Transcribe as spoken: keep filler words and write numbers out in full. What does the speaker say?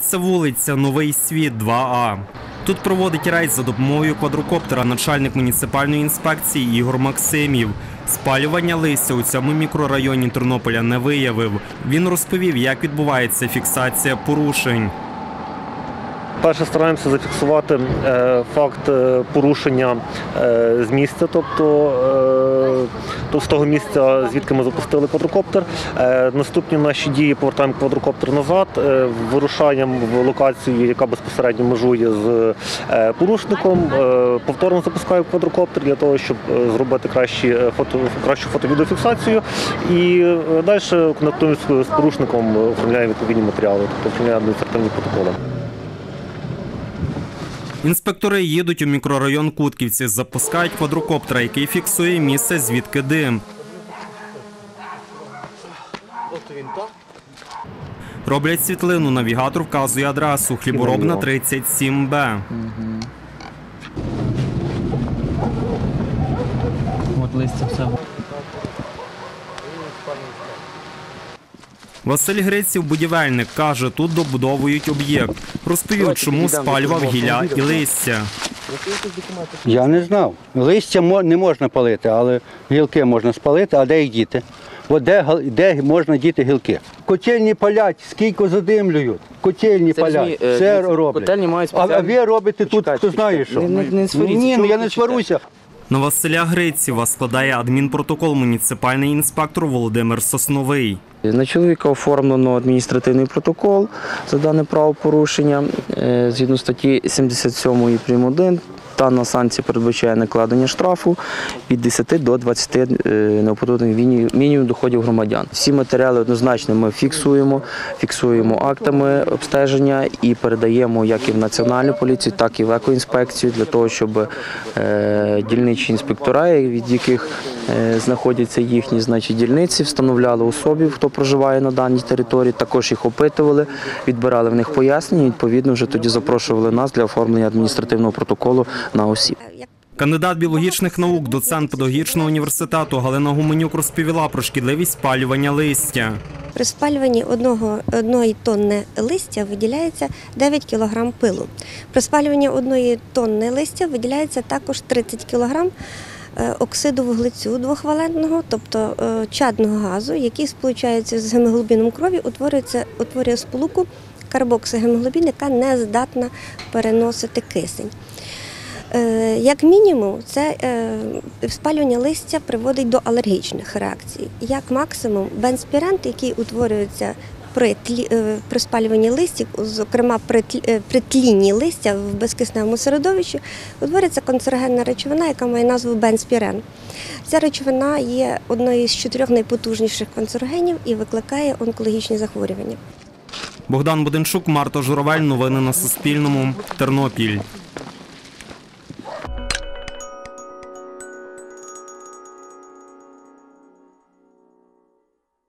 Це вулиця Новий Світ, два А. Тут проводить рейд за допомогою квадрокоптера начальник муніципальної інспекції Ігор Максимів. Спалювання листя у цьому мікрорайоні Тернополя не виявив. Він розповів, як відбувається фіксація порушень. Перше, стараємося зафіксувати е, факт е, порушення е, з місця, тобто е, з того місця, звідки ми запустили квадрокоптер. Е, наступні наші дії: повертаємо квадрокоптер назад, е, вирушаємо в локацію, яка безпосередньо межує з е, порушником, е, повторно запускаємо квадрокоптер для того, щоб зробити кращі фото, кращу фото-відеофіксацію. І е, далі контактуємо з порушником, оформляємо відповідні матеріали, тобто оформляємо адміністративні протоколи. Інспектори їдуть у мікрорайон Кутківці, запускають квадрокоптера, який фіксує місце, звідки дим. Роблять світлину, навігатор вказує адресу – Хліборобна, тридцять сім Б. От листя все. Василь Гриців, будівельник, каже, тут добудовують об'єкт. Розповів, чому спалював гілля і листя. Я не знав. Листя не можна палити, але гілки можна спалити, а де їх діти? От де, де можна діти гілки? Котельні палять, скільки задимлюють. Котельні Це палять, розумі, все це, роблять. Котельні мають А спеціальні... ви робите тут, Чекайте, хто знає що? Не, не, не сваріться. Ні, ну я не кричите? сварюся. На Василя Грицєва складає адмінпротокол муніципальний інспектор Володимир Сосновий. На чоловіка оформлено адміністративний протокол за дане правопорушення. Згідно статті сімдесят сьомої прим. один, дана санкція передбачає накладення штрафу від десяти до двадцяти неоподаткованих мінімумів доходів громадян. Всі матеріали однозначно ми фіксуємо, фіксуємо актами обстеження і передаємо як і в Національну поліцію, так і в екоінспекцію для того, щоб дільничі інспектора, від яких знаходяться їхні, значить, дільниці, встановляли особів, хто проживає на даній території, також їх опитували, відбирали в них пояснення і відповідно вже тоді запрошували нас для оформлення адміністративного протоколу на осіб. Кандидат біологічних наук, доцент педагогічного університету Галина Гуменюк розповіла про шкідливість спалювання листя. При спалюванні одного, одної тонни листя виділяється дев'ять кілограм пилу. При спалюванні одної тонни листя виділяється також тридцять кілограм оксиду вуглецю двохвалентного, тобто чадного газу, який сполучається з гемоглобіном крові, утворюється, утворює сполуку карбоксигемоглобін, яка не здатна переносити кисень. Як мінімум, це спалювання листя приводить до алергічних реакцій. Як максимум, бенспірент, який утворюється при, тлі, при спалюванні листів, зокрема при, при тлінні листя в безкисневому середовищі, утворюється канцерогенна речовина, яка має назву бенспірен. Ця речовина є одною з чотирьох найпотужніших канцерогенів і викликає онкологічні захворювання. Богдан Буденчук, Марта Журавель. Новини на Суспільному. Тернопіль.